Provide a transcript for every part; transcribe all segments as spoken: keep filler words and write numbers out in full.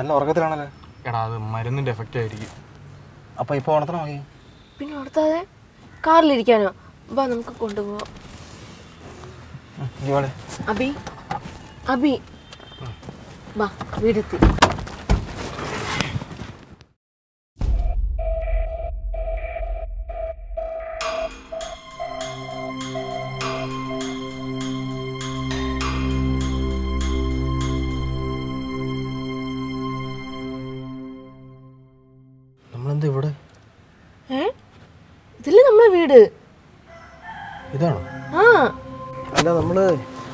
നല്ല ഉറക്കത്തിലാണല്ലോ. എടാ അത് മരുന്നിന്റെ എഫക്റ്റ് ആയിരിക്കും. അപ്പൊ ഇപ്പൊ ഉണർത്തണോ? പിന്നെ ഉണർത്താതെ കാറിലിരിക്കാനോ? വാ നമുക്ക് കൊണ്ടുപോവാം. അബി അബി വാ വീടെത്തി. നമ്മളെന്താ ഇവിടെ? ഏ ഇതില്ലേ നമ്മളെ വീട്? ഇതാണോ? ആ അല്ല, നമ്മള്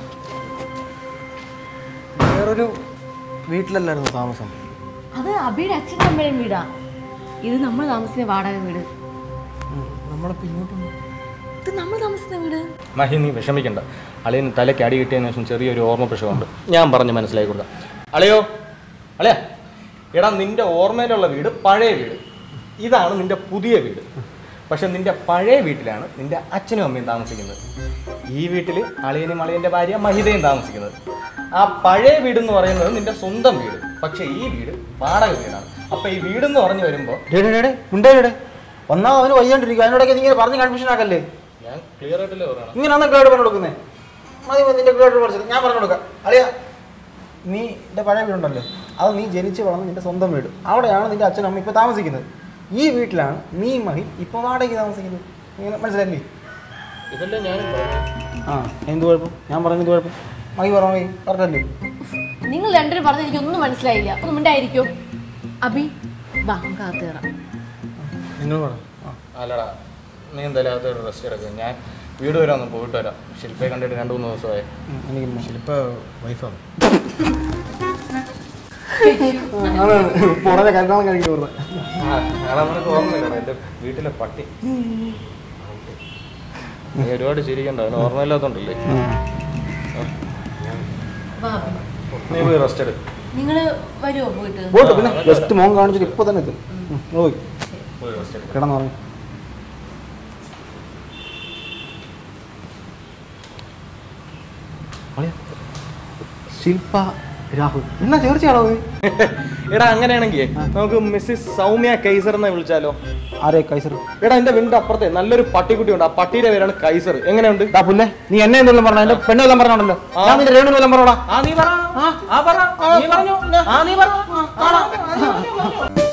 വേറൊരു വീട്ടിലല്ലായിരുന്നു താമസം. അത് അബിയുടെ അച്ഛൻ്റെ അമ്മയുടെയും വീടാ. ഇത് നമ്മൾ താമസിക്കുന്ന വാടക വീട്. നമ്മളിപ്പോ ഇങ്ങോട്ട് ഇത് നമ്മൾ താമസിക്കുന്ന വീട്. മഹി, നീ വിഷമിക്കണ്ട. അളിയന് തലയ്ക്ക് അടി കിട്ടിയതിനു ശേഷം ചെറിയൊരു ഓർമ്മ പ്രശ്നമുണ്ട്. ഞാൻ പറഞ്ഞ് മനസ്സിലാക്കി കൊടുക്കാം. അളിയോ അളിയാ, എടാ നിന്റെ ഓർമ്മയിലുള്ള വീട് പഴയ വീട്, ഇതാണ് നിന്റെ പുതിയ വീട്. പക്ഷെ നിന്റെ പഴയ വീട്ടിലാണ് നിന്റെ അച്ഛനും അമ്മയും താമസിക്കുന്നത്. ഈ വീട്ടിൽ അളിയനും അളിയൻ്റെ ഭാര്യ മഹിതയും താമസിക്കുന്നത്. ആ പഴയ വീടെന്ന് പറയുന്നത് നിന്റെ സ്വന്തം വീട്, പക്ഷെ ഈ വീട് വാടക വീടാണ്. അപ്പൊ ഈ വീടെന്ന് പറഞ്ഞു വരുമ്പോ ഒന്നാ അവന് വയ്യാണ്ടിരിക്കും. അതിനോടൊക്കെ ഇങ്ങനെ പറഞ്ഞ് കൺഫ്യൂഷൻ ആക്കല്ലേ. ഞാൻ ക്ലിയർ ആയിട്ടല്ലേ പറയണം. ഇങ്ങനെയാണ് ക്ലിയർ പറഞ്ഞു കൊടുക്കുന്നത്. മതി നിന്റെ ക്ലിയർ പഠിച്ചത് ഞാൻ പറഞ്ഞു കൊടുക്കാം. അളിയ, നീ എൻ്റെ പഴയ വീടുണ്ടല്ലോ, അത് നീ ജനിച്ച് വളർന്ന് നിന്റെ സ്വന്തം വീട്. അവിടെയാണ് നിന്റെ അച്ഛനും അമ്മ ഇപ്പൊ താമസിക്കുന്നത്. ഈ വീട്ടിലാണ് നീ മഹി ഇപ്പൊ വാടകയ്ക്ക് താമസിക്കുന്നത്. ഇങ്ങനെ മനസ്സിലായില്ലേ? ഇതല്ലേ ഞാൻ ആ എന്ത് കുഴപ്പം? ഞാൻ പറഞ്ഞു എന്ത് കുഴപ്പം? മഹി പറഞ്ഞു പറഞ്ഞല്ലേ? നിങ്ങൾ രണ്ടുപേരും പറഞ്ഞ എനിക്കൊന്നും മനസ്സിലായില്ല. അപ്പൊ ഉണ്ടായിരിക്കും. അബി വാ നമുക്ക് അകത്ത് കയറാം. നിങ്ങൾ പറഞ്ഞു. അല്ലടാ, നീ എന്തായാലും അകത്തോട്ട് റെസ്റ്റ് എടുക്കുക. ഞാൻ വീട് വരെ ഒന്ന് പോയിട്ട് വരാം. ശില്പയെ കണ്ടിട്ട് രണ്ട് മൂന്ന് ദിവസമായി. എനിക്ക് ശില്പ വൈഫാണ്. പുറത്തെ കല്യാണം കഴിക്കാൻ പറഞ്ഞത് നിനക്ക് ഓർമ്മയില്ലടാ എൻ്റെ വീട്ടിലെ പട്ടി. നീ ഒരുപാട് ചിരിക്കണ്ട, അവന് ഓർമ്മയില്ലാത്തോണ്ടല്ലേ. നീ പോയി റെസ്റ്റ് എടുക്കും. നിങ്ങള് വരുമോ പോയിട്ട്? പോയിട്ട് പിന്നെ ജസ്റ്റ് മോൻ കാണിച്ചിട്ട് ഇപ്പൊ തന്നെ എത്തും. പോയി പോയി റെസ്റ്റ് എടുക്കും. കിടന്നു പറഞ്ഞു. ശില്പ രാഹുൽ എന്നാ ചേർച്ചയാണോ? എടാ അങ്ങനെയാണെങ്കിൽ നമുക്ക് മിസ്സിസ് സൗമ്യ കൈസർ എന്നെ വിളിച്ചാലോ? ആരെ കൈസർ? എടാ എന്റെ വീടിന്റെ അപ്പുറത്തെ നല്ലൊരു പട്ടിക്കുട്ടി ഉണ്ട്. ആ പട്ടിയുടെ പേരാണ് കൈസർ. എങ്ങനെയുണ്ട്? പുല്ലേ, നീ എന്നെ എന്തെല്ലാം പറഞ്ഞ? എന്റെ പെണ്ണെല്ലാം പറഞ്ഞോണ്ടല്ലോ. ഞാൻ നിന്റെ രേണുവെല്ലാം പറഞ്ഞോടാ. ആ നീ പറ. ആ പറ. നീ പറഞ്ഞു. ആ നീ പറ.